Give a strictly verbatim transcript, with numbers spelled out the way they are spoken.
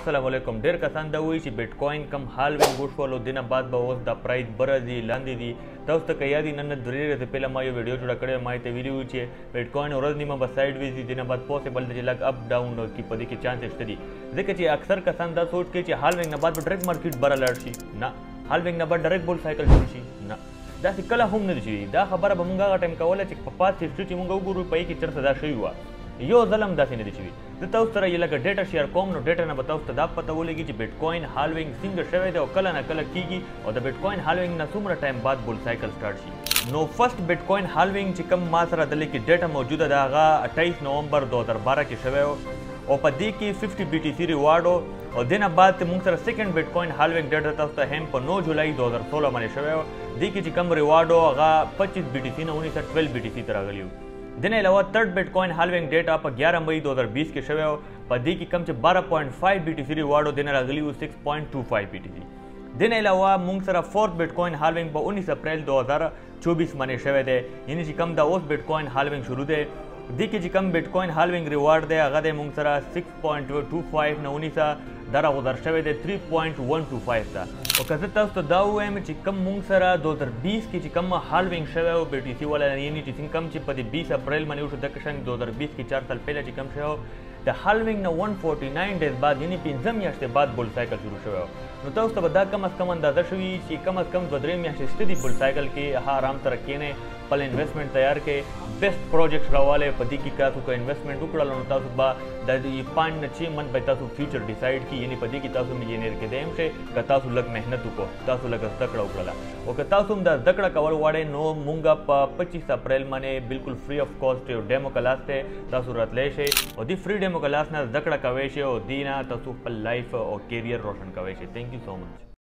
السلام علیکم. ډیر کسان دا وایي چې بیټ کوین کم هالوینګ وشولو دینه بعد به اوس د پرایس بره دي لاندې دي. تاسو ته که یاد وي نن درې ورځې پهله ما یو ویډیو جوړه کړې ما ته ویلي وو چې بیټ کوین ورځ نیمه به سایډ ویز دي دینه بعد پوسیبل دی چې لږ اپ ډاون وکړي په دې کې چانس شته دي ځکه چې اکثر کسان دا سوچ کوي چې هالوینګ نه بعد به ډایرکټ مارکیټ بره لاړ شي. نه، هالوینګ نه بعد ډایرکټ بول سایکل شروع شي. نه، داسې کله هم نه دي شوي. دا خبره به موږ هغه ټایم کوله چې په پاست هسټري چې موږ وګورو په یې کې چېرته دا شوي وه. یو ځل هم داسې نه دي شوي. زه تاسو سره یې لکه ډیټا شیر کوم نو ډیټا نه به تاسو ته دا پته ولګي چې بیټ کوین هالوینګ څنګه شوی دی او کله نه کله کیږي او د بیټ کوین هالوینګ نه څومره ټایم بعد بول سایکل سٹارټ شي. نو فرست بیټ کوین هالوینګ چې کوم ما سره دلته کې ډیټا موجوده ده هغه اٹھائیس نومبر دو هزار بارہ کې شوی او په دې کې ففٹی بی ټي سی ریوارډ او دینه بعد موږ سره سیکنډ بیټ کوین هالوینګ ډیټا تاسو ته هم په نو جولای دو هزار سولہ باندې شوی دې کې چې کوم ریوارډ هغه پچیس بی ټي سی نه انیس ټویلو بی ټي سی ته راغلی و. دنه علاوه تھرڈ بیٹ کوین هالوینګ ډیټا په گیارہ مئی دو ہزار بیس کې شوی او په دې کې کم چې بارہ پوائنٹ فائیو بی ټي سی ریوارډ دنه راغلی و سکس پوائنٹ ٹو فائیو بی ټي سی. دنه علاوه موږ سره فورتھ بیٹ کوین هالوینګ په انیس اپریل دو ہزار چوبیس باندې شوی دی یعنی چې کم دا اوس بیٹ کوین هالوینګ شروع دی دې کې چې کم بیٹ کوین هالوینګ ریوارډ دی هغه د موږ سره سکس پوائنٹ ٹو فائیو نه انیس دا راغوځار شوی دی تھری پوائنٹ ون ټو فائیو ته. او که زه تاسو ته دا ووایم چې کم موږ سره دو هزار بیس کې چې کم هالوینګ شوی و بی ټي سی والا یعنې چې کم چې په دې بیس اپریل باندې وشو دغه شان دو هزار بیس کې چار سال پهله چې کم شوی د هالوینګ نه ون فورټي ناین ډیز بعد یعنې پنځه میاشتې بعد بول سایکل شروع شوی نو تاسو ته به دا کم از کم اندازه شوي چې کم از کم دوه درې میاشتې شته دي بول سایکل کې ها آرام سره کښېنئ خپل انویسټمنټ تیار کړئ بیسټ پروجیکټ راوالی په دې کې تاسو که انویسټمنټ وکړل نو تاسو به د پانچ نه چھ منټ به تاسو فیوچر ډیسایډ کړي یعنې په دې کې تاسو میلیونیر کېدی هم شئ که تاسو لږ محنت وکړو تاسو لږ زده کړه وکړله او که تاسو هم دا زده کړه کول غواړئ نو موږ په پچیس اپریل باندې بالکل فری اف کاسټ یو ډیمو کلاس دی تاسو راتلی شئ او دې فری ډیمو کلاس نه زده کړه کوی شئ او دې نه تاسو خپل لایف او کیریئر روشن کوی شئ. تھینک یو سو مچ.